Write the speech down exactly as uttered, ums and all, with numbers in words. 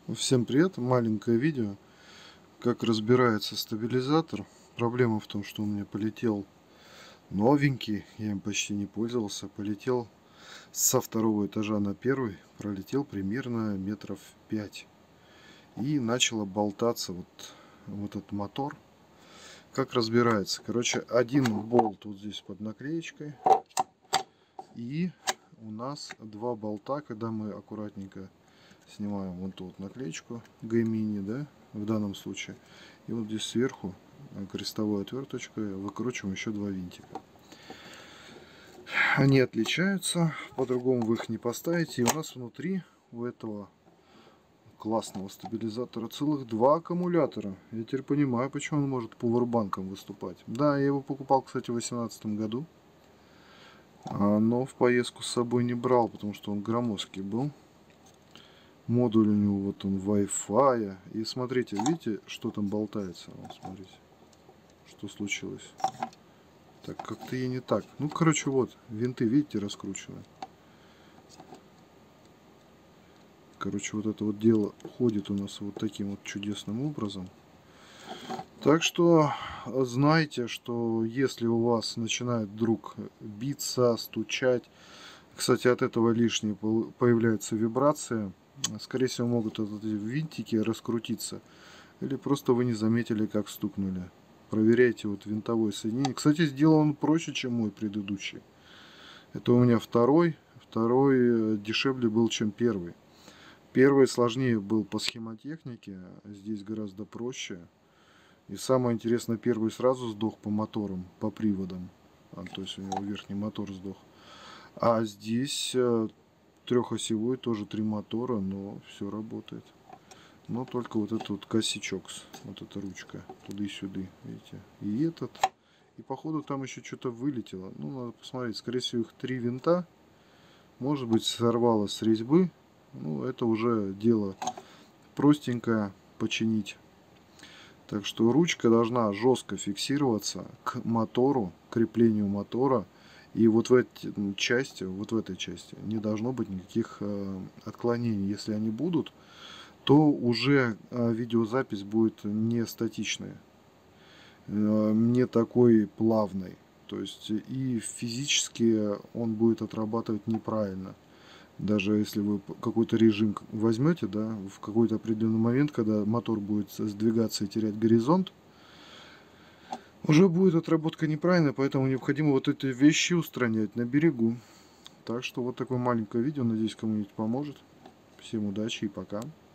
Всем привет! Маленькое видео, как разбирается стабилизатор. Проблема в том, что у меня полетел новенький, я им почти не пользовался, полетел со второго этажа на первый, пролетел примерно метров пять. И начало болтаться вот, вот этот мотор. Как разбирается? Короче, один болт вот здесь под наклеечкой. И у нас два болта, когда мы аккуратненько снимаем вот ту вот наклеечку G-Mini, да, в данном случае. И вот здесь сверху крестовой отверточкой выкручиваем еще два винтика. Они отличаются, по-другому вы их не поставите. И у нас внутри у этого классного стабилизатора целых два аккумулятора. Я теперь понимаю, почему он может пауэрбанком выступать. Да, я его покупал, кстати, в две тысячи восемнадцатом году. Но в поездку с собой не брал, потому что он громоздкий был. Модуль у него вот он Wi-Fi. И смотрите, видите, что там болтается? Вот смотрите, что случилось. Так, как-то и не так. Ну, короче, вот, винты, видите, раскручены. Короче, вот это вот дело ходит у нас вот таким вот чудесным образом. Так что знайте, что если у вас начинает вдруг биться, стучать, кстати, от этого лишнее появляется вибрация, скорее всего, могут эти винтики раскрутиться. Или просто вы не заметили, как стукнули. Проверяйте вот винтовое соединение. Кстати, сделан проще, чем мой предыдущий. Это у меня второй. Второй дешевле был, чем первый. Первый сложнее был по схемотехнике. Здесь гораздо проще. И самое интересное, первый сразу сдох по моторам, по приводам. А, то есть у него верхний мотор сдох. А здесь трехосевой, тоже три мотора, но все работает. Но только вот этот вот косячок, вот эта ручка, туда и сюда, видите. И этот. И походу там еще что-то вылетело. Ну, надо посмотреть. Скорее всего, их три винта. Может быть, сорвало с резьбы. Ну, это уже дело простенькое починить. Так что ручка должна жестко фиксироваться к мотору, к креплению мотора. И вот в этой части, вот в этой части не должно быть никаких э, отклонений. Если они будут, то уже видеозапись будет не статичная, не такой плавной. То есть и физически он будет отрабатывать неправильно. Даже если вы какой-то режим возьмете, да, в какой-то определенный момент, когда мотор будет сдвигаться и терять горизонт, уже будет отработка неправильная, поэтому необходимо вот эти вещи устранять на берегу. Так что вот такое маленькое видео, надеюсь, кому-нибудь поможет. Всем удачи и пока.